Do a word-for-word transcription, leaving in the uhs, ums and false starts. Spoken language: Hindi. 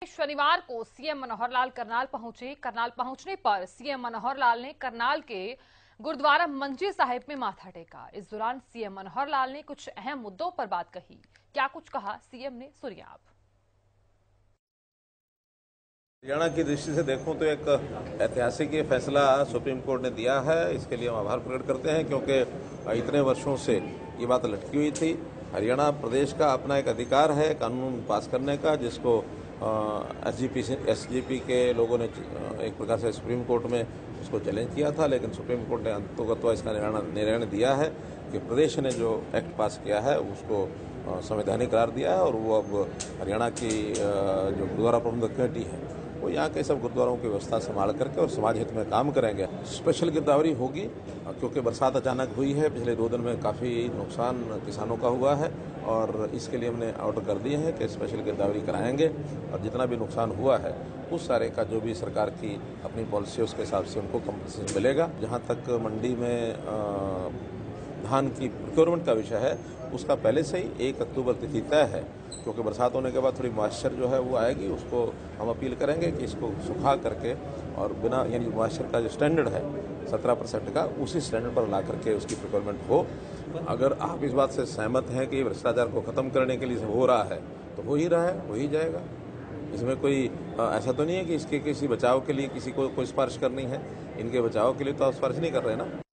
शनिवार को सीएम मनोहर लाल करनाल पहुंचे। करनाल पहुंचने पर सीएम मनोहर लाल ने करनाल के गुरुद्वारा मंजी साहिब में माथा टेका। इस दौरान सीएम मनोहर लाल ने कुछ अहम मुद्दों पर बात कही। क्या कुछ कहा सीएम ने, सुनिए आप। हरियाणा की दृष्टि से देखूं तो एक ऐतिहासिक ये फैसला सुप्रीम कोर्ट ने दिया है। इसके लिए हम आभार प्रकट करते हैं, क्योंकि इतने वर्षों से ये बात लटकी हुई थी। हरियाणा प्रदेश का अपना एक अधिकार है कानून पास करने का, जिसको एसजीपी एसजीपी के लोगों ने एक प्रकार से सुप्रीम कोर्ट में उसको चैलेंज किया था, लेकिन सुप्रीम कोर्ट ने अंततः इसका निर्णय दिया है कि प्रदेश ने जो एक्ट पास किया है उसको संवैधानिक करार दिया है। और वो अब हरियाणा की जो गुरुद्वारा प्रबंधक कमेटी है वो यहाँ के सब गुरुद्वारों की व्यवस्था संभाल करके और समाज हित में काम करेंगे। स्पेशल गिरदावरी होगी, क्योंकि बरसात अचानक हुई है। पिछले दो दिन में काफ़ी नुकसान किसानों का हुआ है और इसके लिए हमने ऑर्डर कर दिए हैं कि स्पेशल गिरदावरी कराएंगे और जितना भी नुकसान हुआ है उस सारे का जो भी सरकार की अपनी पॉलिसी है उसके हिसाब से उनको कंपनसेशन मिलेगा। जहाँ तक मंडी में आ, धान की प्रोक्योरमेंट का विषय है, उसका पहले से ही एक अक्टूबर तिथि तय है, क्योंकि बरसात होने के बाद थोड़ी मॉइस्चर जो है वो आएगी। उसको हम अपील करेंगे कि इसको सुखा करके और बिना यानी मॉइस्चर का जो स्टैंडर्ड है सत्रह परसेंट का, उसी स्टैंडर्ड पर ला करके उसकी प्रोक्योरमेंट हो। अगर आप इस बात से सहमत हैं कि भ्रष्टाचार को ख़त्म करने के लिए हो रहा है तो हो ही रहा है, हो ही जाएगा। इसमें कोई ऐसा तो नहीं है कि इसके किसी बचाव के लिए किसी को कोई सिफारिश करनी है। इनके बचाव के लिए तो आप सिफारिश नहीं कर रहे हैं ना।